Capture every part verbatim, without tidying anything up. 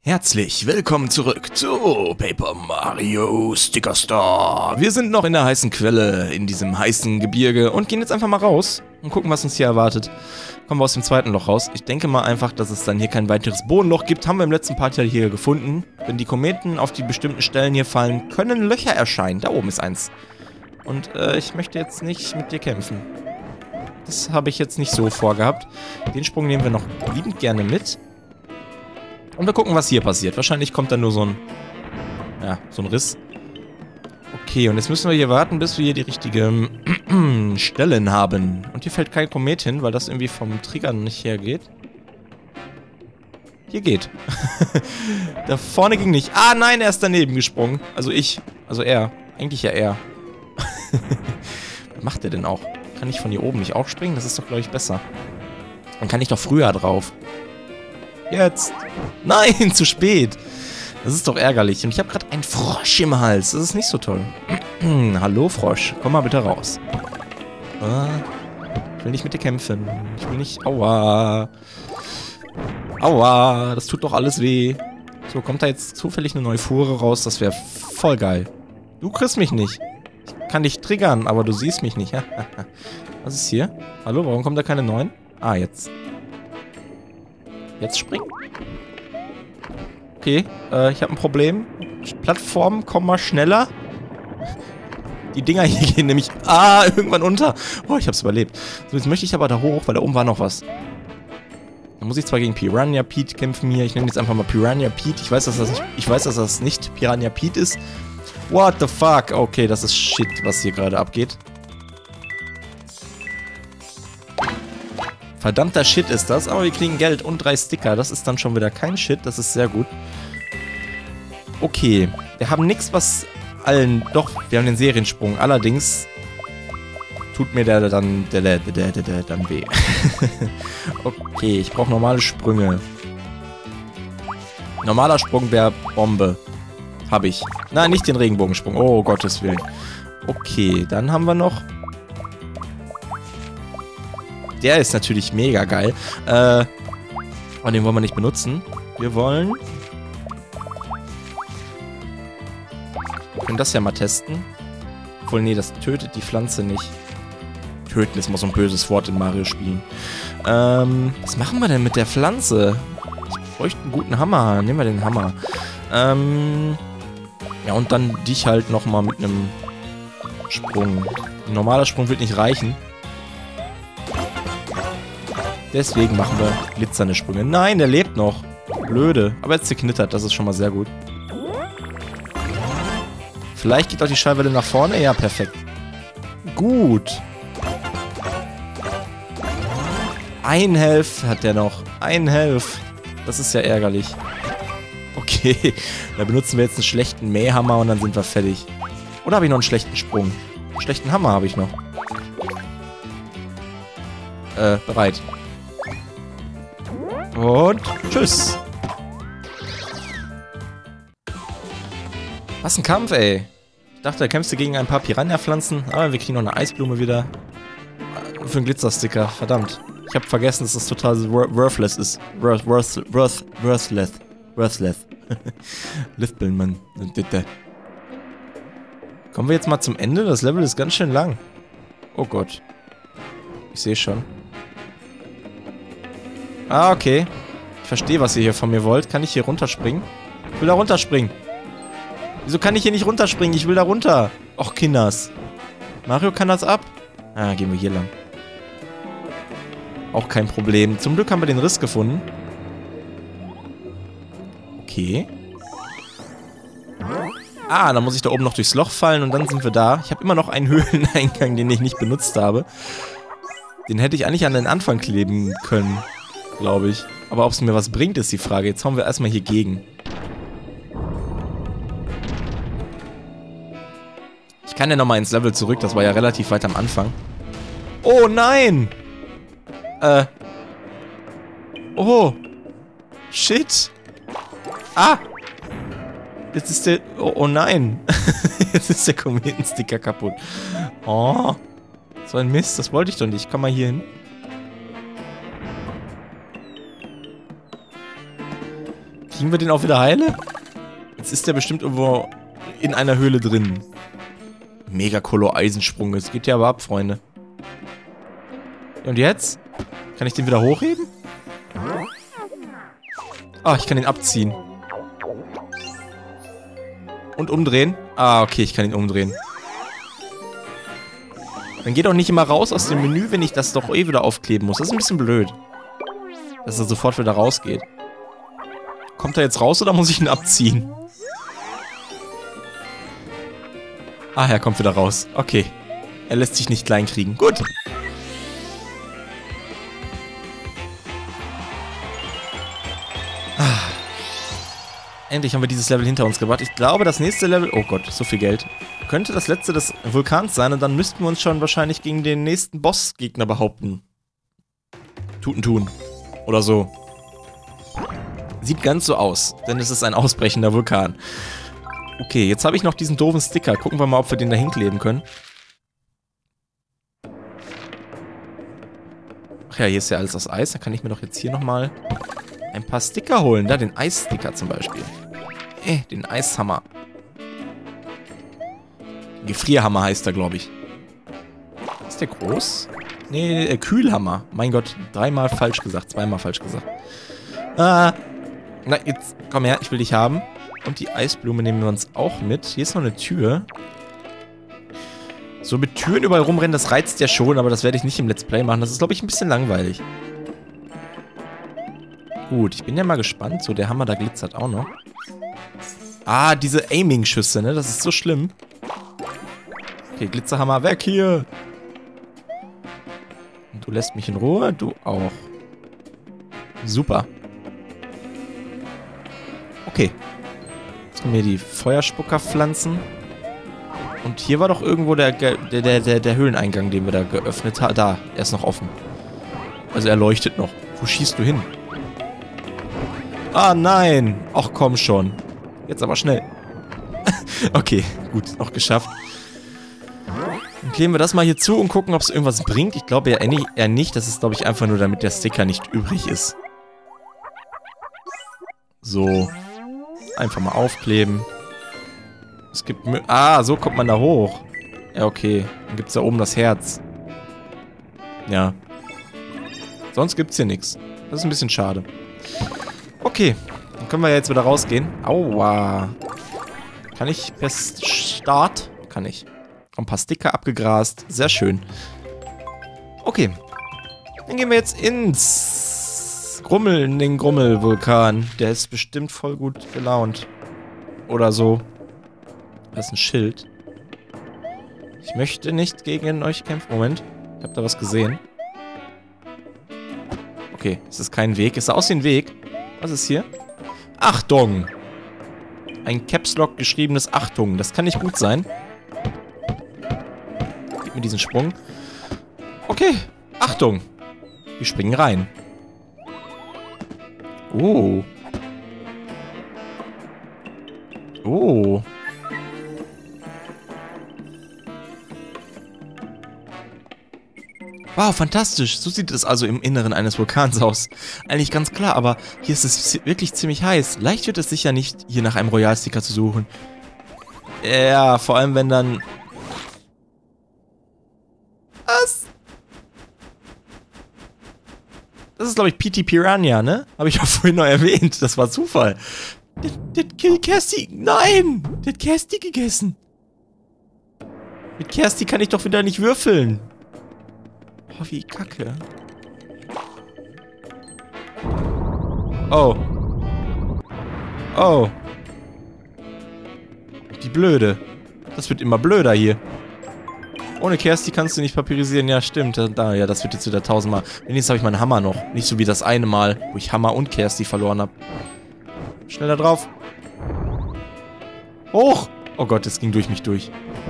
Herzlich willkommen zurück zu Paper Mario Sticker Star. Wir sind noch in der heißen Quelle, in diesem heißen Gebirge und gehen jetzt einfach mal raus und gucken, was uns hier erwartet. Kommen wir aus dem zweiten Loch raus. Ich denke mal einfach, dass es dann hier kein weiteres Bodenloch gibt. Haben wir im letzten Part ja hier gefunden. Wenn die Kometen auf die bestimmten Stellen hier fallen, können Löcher erscheinen. Da oben ist eins. Und äh, ich möchte jetzt nicht mit dir kämpfen. Das habe ich jetzt nicht so vorgehabt. Den Sprung nehmen wir noch liebend gerne mit. Und wir gucken, was hier passiert. Wahrscheinlich kommt dann nur so ein... Ja, so ein Riss. Okay, und jetzt müssen wir hier warten, bis wir hier die richtigen Stellen haben. Und hier fällt kein Komet hin, weil das irgendwie vom Trigger nicht hergeht. Hier geht. Da vorne ging nicht. Ah, nein, er ist daneben gesprungen. Also ich. Also er. Eigentlich ja er. Was macht er denn auch? Kann ich von hier oben nicht auch springen? Das ist doch, glaube ich, besser. Dann kann ich doch früher drauf. Jetzt. Nein, zu spät. Das ist doch ärgerlich. Und ich habe gerade einen Frosch im Hals. Das ist nicht so toll. Hallo, Frosch. Komm mal bitte raus. Ah, ich will nicht mit dir kämpfen. Ich will nicht... Aua. Aua. Das tut doch alles weh. So, kommt da jetzt zufällig eine neue Fuhre raus? Das wäre voll geil. Du kriegst mich nicht. Ich kann dich triggern, aber du siehst mich nicht. Was ist hier? Hallo, warum kommt da keine neuen? Ah, jetzt. Jetzt springen. Okay, äh, ich habe ein Problem. Plattformen, komm mal schneller. Die Dinger hier gehen nämlich, ah, irgendwann unter. Oh, ich hab's überlebt. So, jetzt möchte ich aber da hoch, weil da oben war noch was. Da muss ich zwar gegen Piranha Pete kämpfen hier. Ich nenne jetzt einfach mal Piranha Pete. Ich weiß, dass das nicht, ich weiß, dass das nicht Piranha Pete ist. What the fuck? Okay, das ist Shit, was hier gerade abgeht. Verdammter Shit ist das, aber wir kriegen Geld und drei Sticker. Das ist dann schon wieder kein Shit, das ist sehr gut. Okay, wir haben nichts, was allen... Doch, wir haben den Seriensprung. Allerdings tut mir der dann, der, der, der, der, der dann weh. Okay, ich brauche normale Sprünge. Normaler Sprung wäre Bombe. Habe ich. Nein, nicht den Regenbogensprung. Oh, Gottes Willen. Okay, dann haben wir noch... Der ist natürlich mega geil. Äh, und den wollen wir nicht benutzen. Wir wollen... Wir können das ja mal testen. Obwohl, nee, das tötet die Pflanze nicht. Töten ist mal so ein böses Wort in Mario-Spielen. Ähm, was machen wir denn mit der Pflanze? Ich bräuchte einen guten Hammer. Nehmen wir den Hammer. Ähm, ja, und dann dich halt nochmal mit einem Sprung. Ein normaler Sprung wird nicht reichen. Deswegen machen wir glitzernde Sprünge. Nein, der lebt noch. Blöde. Aber jetzt zerknittert, das ist schon mal sehr gut. Vielleicht geht auch die Schallwelle nach vorne. Ja, perfekt. Gut. Ein Health hat der noch. Ein Health. Das ist ja ärgerlich. Okay. Da benutzen wir jetzt einen schlechten Mähhammer und dann sind wir fertig. Oder habe ich noch einen schlechten Sprung? Einen schlechten Hammer habe ich noch. Äh, bereit. Und tschüss. Was ein Kampf, ey. Ich dachte, da kämpfst du gegen ein paar Piranha-Pflanzen, aber wir kriegen noch eine Eisblume wieder. Und für einen Glitzersticker, verdammt. Ich habe vergessen, dass das total worthless ist. Worth, worth, worth, worthless. Worthless. Lispelmann. Kommen wir jetzt mal zum Ende? Das Level ist ganz schön lang. Oh Gott. Ich sehe schon. Ah, okay. Ich verstehe, was ihr hier von mir wollt. Kann ich hier runterspringen? Ich will da runterspringen. Wieso kann ich hier nicht runterspringen? Ich will da runter. Och, Kinders. Mario kann das ab? Ah, gehen wir hier lang. Auch kein Problem. Zum Glück haben wir den Riss gefunden. Okay. Ah, dann muss ich da oben noch durchs Loch fallen und dann sind wir da. Ich habe immer noch einen Höhleneingang, den ich nicht benutzt habe. Den hätte ich eigentlich an den Anfang kleben können. Glaube ich. Aber ob es mir was bringt, ist die Frage. Jetzt hauen wir erstmal hier gegen. Ich kann ja nochmal ins Level zurück. Das war ja relativ weit am Anfang. Oh nein! Äh. Oh. Shit. Ah! Jetzt ist der... Oh, oh nein. Jetzt ist der Kometensticker kaputt. Oh. So ein Mist. Das wollte ich doch nicht. Komm mal hier hin. Kriegen wir den auch wieder heile? Jetzt ist der bestimmt irgendwo in einer Höhle drin. Mega-Kolo-Eisensprung. Das geht ja aber ab, Freunde. Und jetzt? Kann ich den wieder hochheben? Ah, ich kann ihn abziehen. Und umdrehen? Ah, okay, ich kann ihn umdrehen. Dann geht auch nicht immer raus aus dem Menü, wenn ich das doch eh wieder aufkleben muss. Das ist ein bisschen blöd. Dass er sofort wieder rausgeht. Kommt er jetzt raus oder muss ich ihn abziehen? Ah, er kommt wieder raus. Okay. Er lässt sich nicht klein kriegen. Gut. Ah. Endlich haben wir dieses Level hinter uns gebracht. Ich glaube, das nächste Level... Oh Gott, so viel Geld. Könnte das letzte des Vulkans sein und dann müssten wir uns schon wahrscheinlich gegen den nächsten Bossgegner behaupten. Tuten tun. Oder so. Sieht ganz so aus, denn es ist ein ausbrechender Vulkan. Okay, jetzt habe ich noch diesen doofen Sticker. Gucken wir mal, ob wir den da hinkleben können. Ach ja, hier ist ja alles aus Eis. Da kann ich mir doch jetzt hier nochmal ein paar Sticker holen. Da, den Eissticker zum Beispiel. Eh, den Eishammer. Gefrierhammer heißt er, glaube ich. Ist der groß? Nee, äh, Kühlhammer. Mein Gott, dreimal falsch gesagt. Zweimal falsch gesagt. Ah. Na, jetzt, komm her, ich will dich haben. Und die Eisblume nehmen wir uns auch mit. Hier ist noch eine Tür. So mit Türen überall rumrennen, das reizt ja schon, aber das werde ich nicht im Let's Play machen. Das ist, glaube ich, ein bisschen langweilig. Gut, ich bin ja mal gespannt. So, der Hammer da glitzert auch noch. Ah, diese Aiming-Schüsse, ne? Das ist so schlimm. Okay, Glitzerhammer, weg hier! Und du lässt mich in Ruhe, du auch. Super. Okay. Jetzt kommen hier die Feuerspuckerpflanzen. Und hier war doch irgendwo der, der, der, der, der Höhleneingang, den wir da geöffnet haben. Da, er ist noch offen. Also er leuchtet noch. Wo schießt du hin? Ah, nein. Ach, komm schon. Jetzt aber schnell. Okay, gut, noch geschafft. Dann kleben wir das mal hier zu und gucken, ob es irgendwas bringt. Ich glaube eher nicht. Das ist, glaube ich, einfach nur, damit der Sticker nicht übrig ist. So. Einfach mal aufkleben. Es gibt... Ah, so kommt man da hoch. Ja, okay. Dann gibt es da oben das Herz. Ja. Sonst gibt es hier nichts. Das ist ein bisschen schade. Okay. Dann können wir jetzt wieder rausgehen. Aua. Kann ich per Start? Kann ich. Ein paar Sticker abgegrast. Sehr schön. Okay. Dann gehen wir jetzt ins Grummel, in den Grummelvulkan. Der ist bestimmt voll gut gelaunt. Oder so. Das ist ein Schild. Ich möchte nicht gegen euch kämpfen. Moment. Ich habe da was gesehen. Okay, es ist kein Weg. Es sah aus wie ein Weg. Was ist hier? Achtung! Ein Caps Lock geschriebenes Achtung. Das kann nicht gut sein. Gib mir diesen Sprung. Okay. Achtung! Wir springen rein. Oh. Oh. Wow, fantastisch. So sieht es also im Inneren eines Vulkans aus. Eigentlich ganz klar, aber hier ist es wirklich ziemlich heiß. Leicht wird es sicher nicht, hier nach einem Royal-Sticker zu suchen. Ja, vor allem wenn dann... Was? Das ist, glaube ich, P T Piranha, ne? Habe ich auch vorhin noch erwähnt. Das war Zufall. Der hat Kersti... Nein! Der hat Kersti gegessen. Mit Kersti kann ich doch wieder nicht würfeln. Oh, wie kacke. Oh. Oh. Die Blöde. Das wird immer blöder hier. Ohne Kersti kannst du nicht papierisieren. Ja, stimmt. Da, ja, das wird jetzt wieder tausendmal. Wenigstens habe ich meinen Hammer noch. Nicht so wie das eine Mal, wo ich Hammer und Kersti verloren habe. Schnell da drauf. Hoch! Oh Gott, das ging durch mich durch.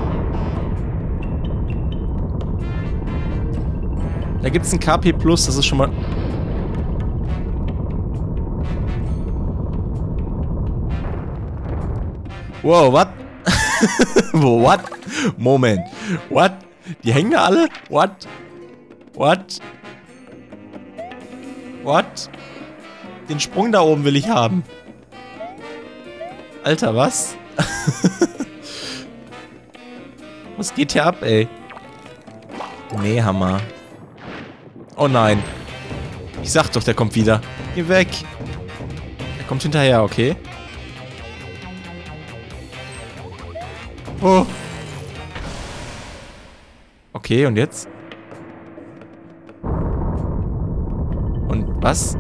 Da gibt es ein K P Plus, das ist schon mal... Wow, what? What? Moment. What? Die hängen da alle? What? What? What? Den Sprung da oben will ich haben. Alter, was? Was geht hier ab, ey? Nee, Hammer. Oh nein. Ich sag doch, der kommt wieder. Geh weg. Er kommt hinterher, okay. Oh. Okay, und jetzt? Und was?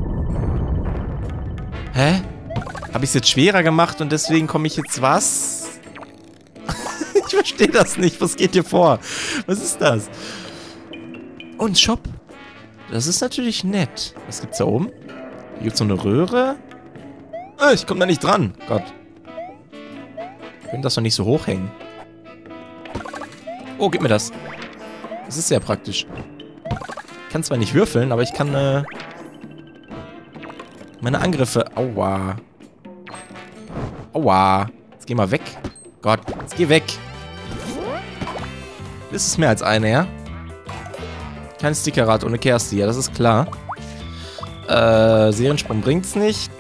Hä? Habe ich es jetzt schwerer gemacht und deswegen komme ich jetzt was? Ich verstehe das nicht. Was geht hier vor? Was ist das? Und Shop. Das ist natürlich nett. Was gibt's da oben? Hier gibt's so eine Röhre. Äh, ich komme da nicht dran. Gott. Ich könnte das doch nicht so hochhängen. Oh, gib mir das. Das ist sehr praktisch. Ich kann zwar nicht würfeln, aber ich kann äh, meine Angriffe... Aua. Aua. Jetzt geh mal weg. Gott, jetzt geh weg. Das ist mehr als eine, ja? Kein Stickerrad ohne Kersti, ja, das ist klar. Äh, Seriensprung bringt's nicht.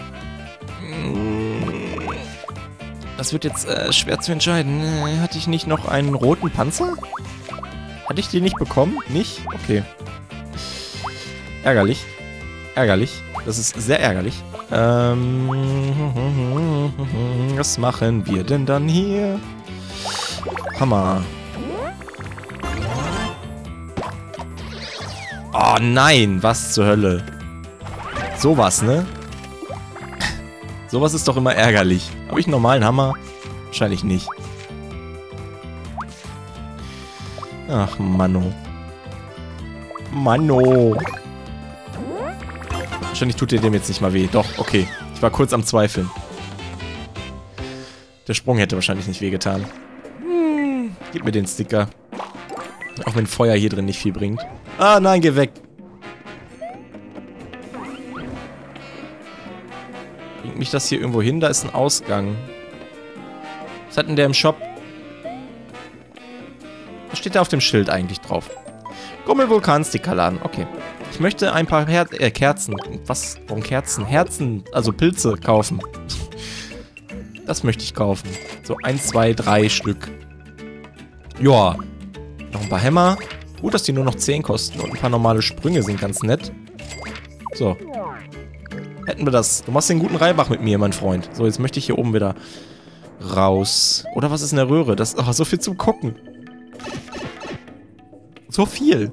Das wird jetzt äh, schwer zu entscheiden. Äh, hatte ich nicht noch einen roten Panzer? Hatte ich den nicht bekommen? Nicht? Okay. Ärgerlich. Ärgerlich. Das ist sehr ärgerlich. Ähm, was machen wir denn dann hier? Hammer. Oh nein, was zur Hölle. Sowas, ne? Sowas ist doch immer ärgerlich. Habe ich einen normalen Hammer? Wahrscheinlich nicht. Ach, Manno. Manno. Wahrscheinlich tut dir dem jetzt nicht mal weh. Doch, okay. Ich war kurz am Zweifeln. Der Sprung hätte wahrscheinlich nicht wehgetan. Hm, gib mir den Sticker. Auch wenn Feuer hier drin nicht viel bringt. Ah, nein, geh weg. Bringt mich das hier irgendwo hin? Da ist ein Ausgang. Was hat denn der im Shop? Was steht da auf dem Schild eigentlich drauf? Gummel-Vulkan-Sticker-Laden. Okay. Ich möchte ein paar Her äh, Kerzen. Was? Warum Kerzen? Herzen, also Pilze kaufen. Das möchte ich kaufen. So, eins, zwei, drei Stück. Joa. Noch ein paar Hämmer. Gut, dass die nur noch zehn kosten. Und ein paar normale Sprünge sind ganz nett. So. Hätten wir das. Du machst den guten Reibach mit mir, mein Freund. So, jetzt möchte ich hier oben wieder raus. Oder was ist in der Röhre? Das ist oh, so viel zum Gucken. So viel.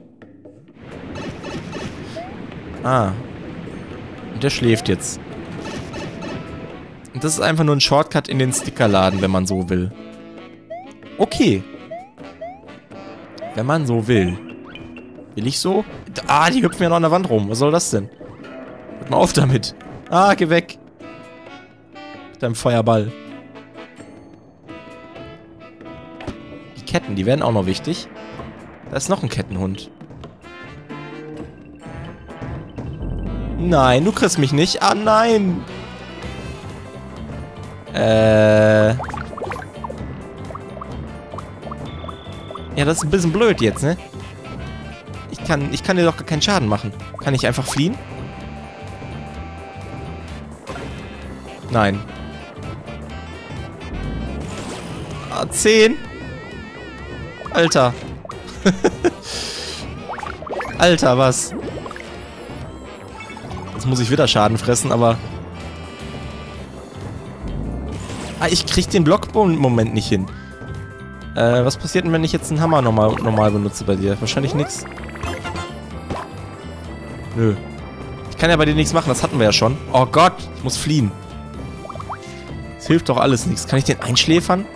Ah. Und der schläft jetzt. Und das ist einfach nur ein Shortcut in den Stickerladen, wenn man so will. Okay. Wenn man so will. Will ich so? Ah, die hüpfen ja noch an der Wand rum. Was soll das denn? Hört mal auf damit. Ah, geh weg. Mit deinem Feuerball. Die Ketten, die werden auch noch wichtig. Da ist noch ein Kettenhund. Nein, du kriegst mich nicht. Ah, nein. Äh... Ja, das ist ein bisschen blöd jetzt, ne? Ich kann, ich kann dir doch gar keinen Schaden machen. Kann ich einfach fliehen? Nein. Ah, zehn. Alter. Alter, was? Jetzt muss ich wieder Schaden fressen, aber... Ah, ich krieg den Block-Moment nicht hin. Äh, was passiert denn, wenn ich jetzt einen Hammer normal, normal benutze bei dir? Wahrscheinlich nichts. Nö. Ich kann ja bei dir nichts machen, das hatten wir ja schon. Oh Gott, ich muss fliehen. Das hilft doch alles nichts. Kann ich den einschläfern?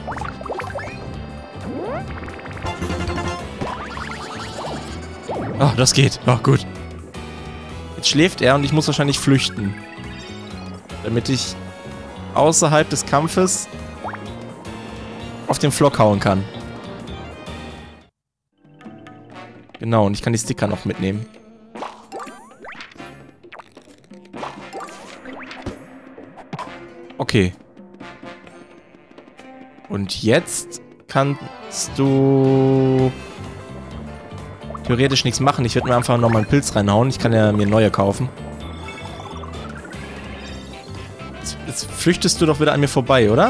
Oh, das geht. Oh, gut. Jetzt schläft er und ich muss wahrscheinlich flüchten. Damit ich außerhalb des Kampfes auf den Flock hauen kann. Genau, und ich kann die Sticker noch mitnehmen. Okay. Und jetzt kannst du theoretisch nichts machen. Ich werde mir einfach nochmal einen Pilz reinhauen. Ich kann ja mir neue kaufen. Jetzt, Jetzt flüchtest du doch wieder an mir vorbei, oder?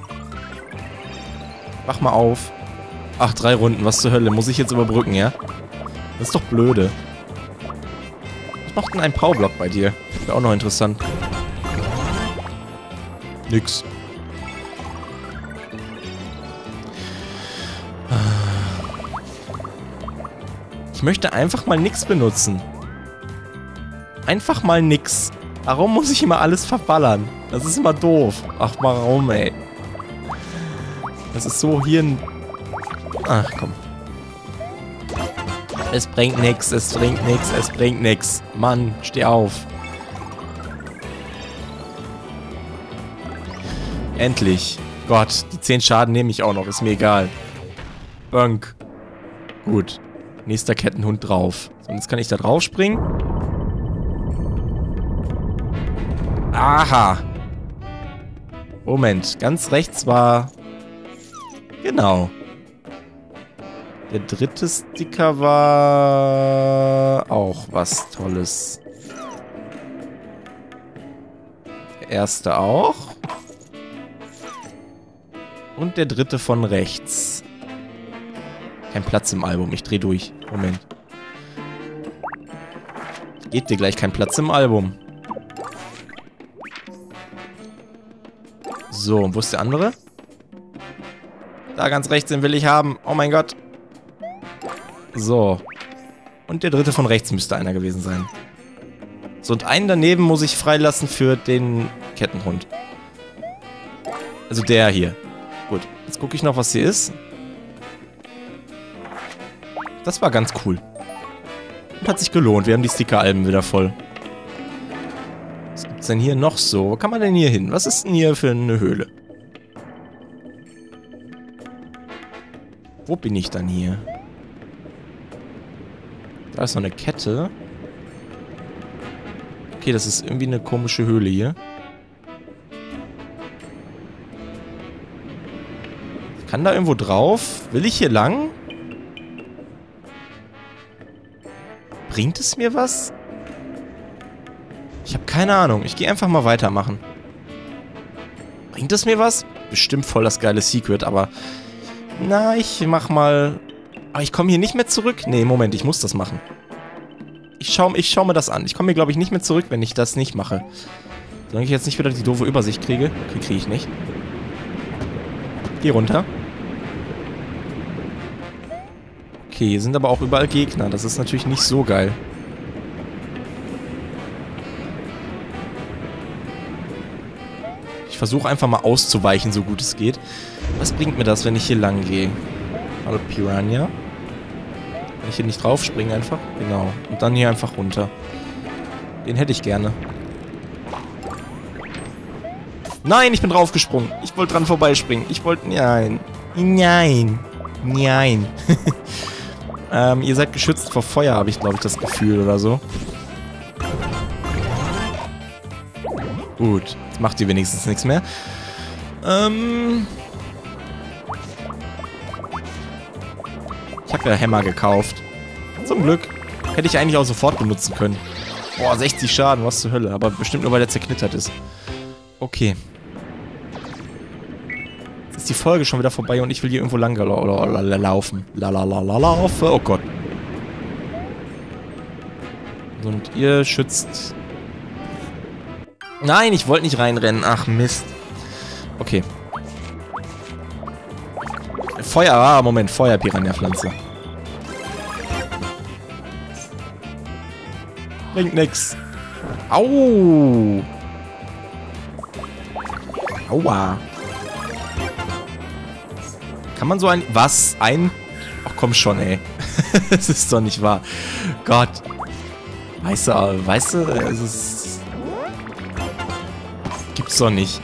Mach mal auf. Ach, drei Runden. Was zur Hölle? Muss ich jetzt überbrücken, ja? Das ist doch blöde. Was macht denn ein Powerblock bei dir? Wäre auch noch interessant. Nix. Ich möchte einfach mal nix benutzen. Einfach mal nix. Warum muss ich immer alles verballern? Das ist immer doof. Ach, warum, ey? Das ist so hier ein... Ach, komm. Es bringt nix, es bringt nix, es bringt nix. Mann, steh auf. Endlich. Gott, die zehn Schaden nehme ich auch noch, ist mir egal. Bunk. Gut. Nächster Kettenhund drauf. So, und jetzt kann ich da drauf springen. Aha. Moment, ganz rechts war... Genau. Der dritte Sticker war... auch was Tolles. Der erste auch. Und der dritte von rechts. Kein Platz im Album, ich dreh durch. Moment. Geht dir gleich kein Platz im Album. So, und wo ist der andere? Da ganz rechts, den will ich haben. Oh mein Gott. So. Und der dritte von rechts müsste einer gewesen sein. So, und einen daneben muss ich freilassen für den Kettenhund. Also der hier. Gut, jetzt gucke ich noch, was hier ist. Das war ganz cool. Und hat sich gelohnt. Wir haben die Sticker-Alben wieder voll. Was gibt's denn hier noch so? Wo kann man denn hier hin? Was ist denn hier für eine Höhle? Wo bin ich dann hier? Da ist noch eine Kette. Okay, das ist irgendwie eine komische Höhle hier. Ich kann da irgendwo drauf? Will ich hier lang? Bringt es mir was? Ich habe keine Ahnung. Ich gehe einfach mal weitermachen. Bringt es mir was? Bestimmt voll das geile Secret, aber... Na, ich mach mal... Aber ich komme hier nicht mehr zurück. Nee, Moment, ich muss das machen. Ich schau, ich schau mir das an. Ich komme hier, glaube ich, nicht mehr zurück, wenn ich das nicht mache. Solange ich jetzt nicht wieder die doofe Übersicht kriege. Okay, kriege ich nicht. Geh runter. Okay, hier sind aber auch überall Gegner. Das ist natürlich nicht so geil. Ich versuche einfach mal auszuweichen, so gut es geht. Was bringt mir das, wenn ich hier lang gehe? Hallo Piranha. Kann ich hier nicht drauf springen einfach? Genau. Und dann hier einfach runter. Den hätte ich gerne. Nein, ich bin draufgesprungen. Ich wollte dran vorbeispringen. Ich wollte... Nein. Nein. Nein. ähm, ihr seid geschützt vor Feuer, habe ich, glaube ich, das Gefühl oder so. Gut. Jetzt macht ihr wenigstens nichts mehr. Ähm... Ich habe ja Hämmer gekauft. Zum Glück. Hätte ich eigentlich auch sofort benutzen können. Boah, sechzig Schaden, was zur Hölle. Aber bestimmt nur, weil der zerknittert ist. Okay. Jetzt ist die Folge schon wieder vorbei und ich will hier irgendwo lang laufen. Lalalala laufen. Oh Gott. Und ihr schützt... Nein, ich wollte nicht reinrennen. Ach, Mist. Okay. Feuer, ah, Moment, Feuer-Piranha-Pflanze. Bringt nix. Au! Aua. Kann man so ein... Was? Ein... Ach komm schon, ey. Das ist doch nicht wahr. Gott. Weißt du, weißt du, es ist... Gibt's doch nicht.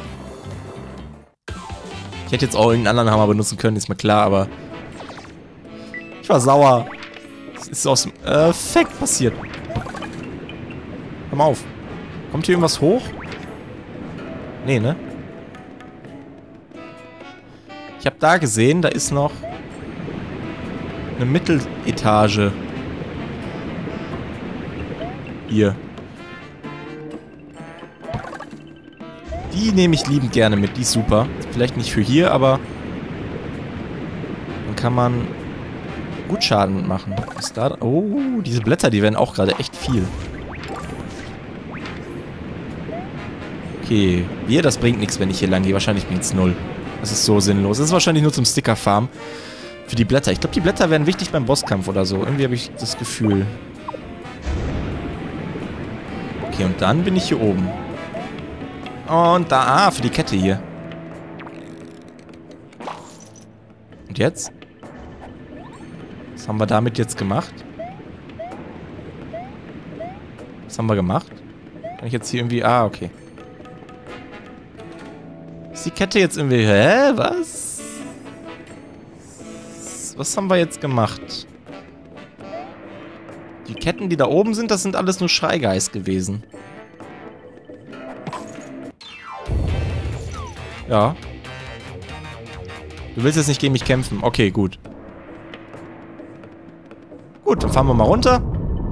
Ich hätte jetzt auch irgendeinen anderen Hammer benutzen können, ist mir klar, aber... Ich war sauer. Es ist aus dem Effekt passiert. Komm mal auf. Kommt hier irgendwas hoch? Nee, ne? Ich habe da gesehen, da ist noch eine Mitteletage. Hier. Die Die nehme ich liebend gerne mit. Die ist super. Vielleicht nicht für hier, aber dann kann man gut Schaden machen. Was ist da? Oh, diese Blätter, die werden auch gerade echt viel. Okay. Wir, das bringt nichts, wenn ich hier lang gehe. Wahrscheinlich bringt es null. Das ist so sinnlos. Das ist wahrscheinlich nur zum Sticker-Farm. Für die Blätter. Ich glaube, die Blätter werden wichtig beim Bosskampf oder so. Irgendwie habe ich das Gefühl. Okay, und dann bin ich hier oben. Und da, ah, für die Kette hier. Und jetzt? Was haben wir damit jetzt gemacht? Was haben wir gemacht? Kann ich jetzt hier irgendwie, ah, okay. Ist die Kette jetzt irgendwie, hä, was? Was haben wir jetzt gemacht? Die Ketten, die da oben sind, das sind alles nur Schreigeist gewesen. Ja. Du willst jetzt nicht gegen mich kämpfen. Okay, gut. Gut, dann fahren wir mal runter.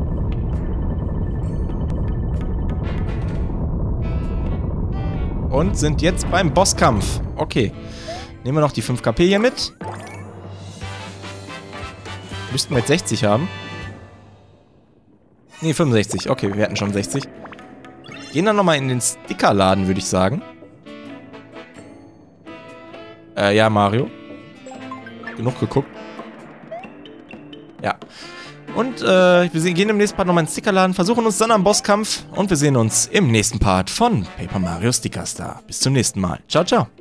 Und sind jetzt beim Bosskampf. Okay. Nehmen wir noch die fünf K P hier mit. Müssten wir jetzt sechzig haben. Ne, fünfundsechzig. Okay, wir hatten schon sechzig. Gehen dann nochmal in den Stickerladen, würde ich sagen. Äh, ja, Mario. Genug geguckt. Ja. Und, äh, wir gehen im nächsten Part nochmal in den Stickerladen, versuchen uns dann am Bosskampf und wir sehen uns im nächsten Part von Paper Mario Sticker Star. Bis zum nächsten Mal. Ciao, ciao.